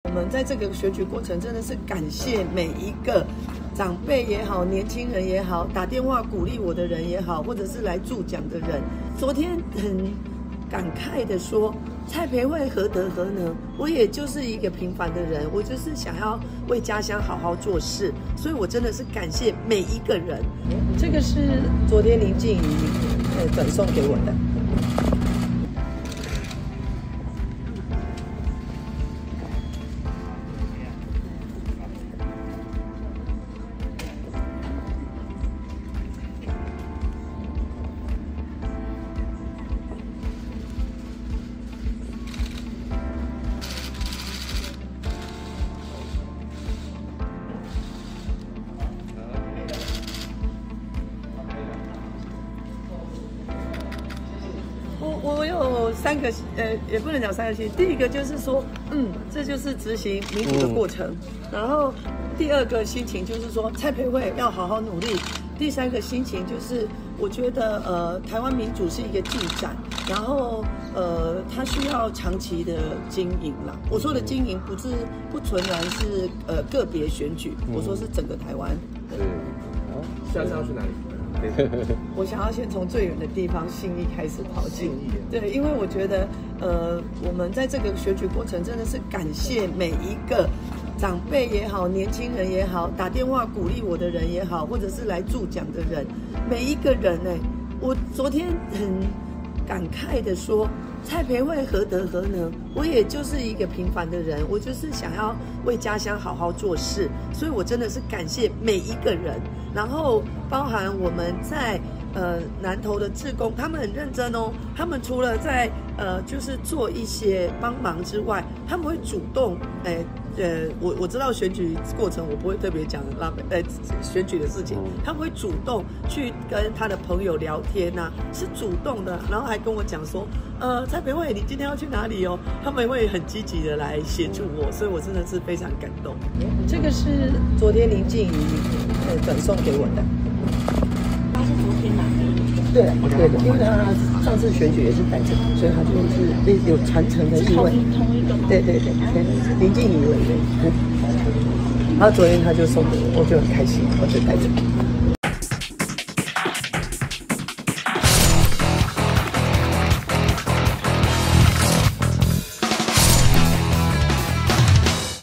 我们在这个选举过程真的是感谢每一个长辈也好，年轻人也好，打电话鼓励我的人也好，或者是来助讲的人。昨天很感慨的说，蔡培慧何德何能？我也就是一个平凡的人，我就是想要为家乡好好做事，所以我真的是感谢每一个人。这个是昨天林静怡转送给我的。我有3个，也不能讲3个心情。第一个就是说，这就是执行民主的过程。然后第二个心情就是说，蔡培慧要好好努力。第3个心情就是，我觉得台湾民主是一个进展，然后它需要长期的经营啦。我说的经营不纯然是个别选举，我说是整个台湾。 对，好，下次要去哪里？ 我想要先从最远的地方信义开始跑进，对，因为我觉得我们在这个选举过程真的是感谢每一个长辈也好，年轻人也好，打电话鼓励我的人也好，或者是来助讲的人，每一个人我昨天很感慨的说，蔡培慧何德何能？我也就是一个平凡的人，我就是想要为家乡好好做事，所以我真的是感谢每一个人。然后包含我们在南投的志工，他们很认真哦。他们除了在就是做一些帮忙之外，他们会主动我知道选举过程我不会特别讲选举的事情，他们会主动去跟他的朋友聊天啊，是主动的，然后还跟我讲说，蔡培慧你今天要去哪里哦？他们会很积极的来协助我，所以我真的是非常感动。这个是昨天林静怡转送给我的。 他是昨天拿的。 对的，因为他上次选举也是带着，所以他就是有传承的意味。 同一个吗？ 对，林静怡委员。然后昨天他就送给我，我就很开心，我就带着。